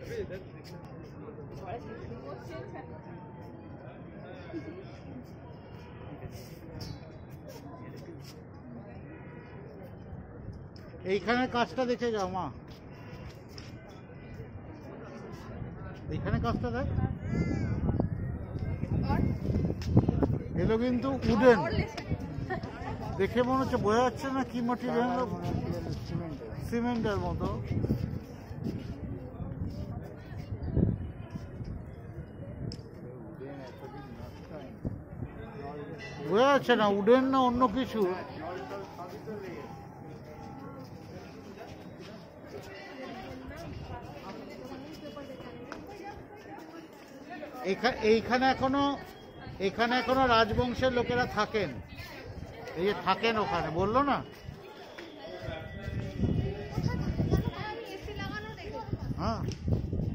এইখানে কাজটা দেখে যাও মা, এইখানে কাজটা দেখ, এগুলো কিন্তু উডেন, দেখে মনে হচ্ছে বোঝা যাচ্ছে না কি ম্যাটেরিয়াল, সিমেন্টের মতো। বোঝা যাচ্ছে না উডেন না অন্য কিছু। এইখানে এখনো রাজবংশের লোকেরা থাকেন, এই যে থাকেন ওখানে, বললো না? হ্যাঁ।